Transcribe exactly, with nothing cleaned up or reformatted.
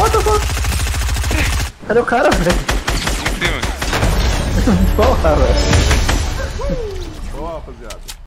what the fuck? Cadê o cara, velho? Não tem, mano. Porra, velho. Boa, rapaziada.